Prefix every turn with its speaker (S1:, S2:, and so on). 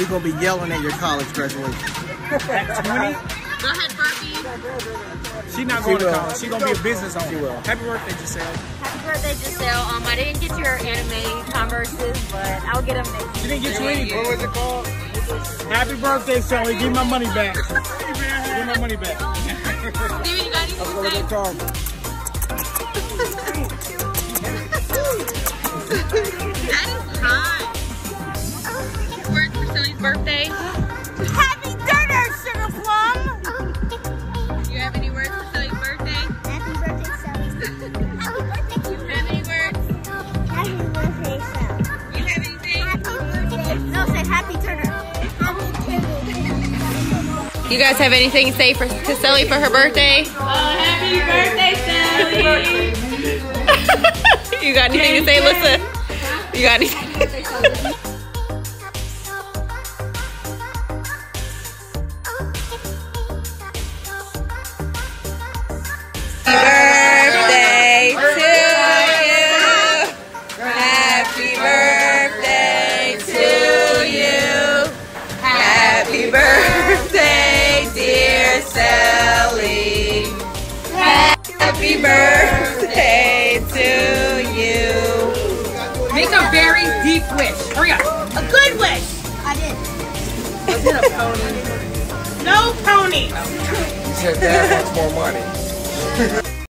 S1: we're gonna be yelling at your college graduation.
S2: At 20?
S3: Go ahead, Burpee.
S2: She not going to college. She gonna be a business owner. She will. Happy birthday, Giselle.
S3: Happy birthday, Giselle. I didn't get your anime Converses, but I'll get them next year.
S2: She didn't get you anything.
S1: What was it called?
S2: Happy birthday, Sally. Give me my money back. Give me my money back.
S3: Steven, you got anything to say? That is hot. Words for Sally's birthday.
S4: Happy dinner, Sugar Plum!
S3: Do you have any words for Sally's birthday?
S4: Happy birthday, Sally. Happy birthday.
S3: Do you have any words?
S4: Happy birthday, Sally.
S3: Do you have anything?
S4: Happy birthday. No, say happy turner. Happy turner.
S3: You guys have anything to say to Sally for her birthday?
S5: Happy birthday, Sally!
S3: You got anything to say, Alyssa? You got anything? Happy birthday to you. Happy birthday, dear Sally. Happy birthday to you.
S5: Make a very deep wish. Hurry up. A good wish.
S4: I did.
S5: No pony.
S1: He said Dad wants more money.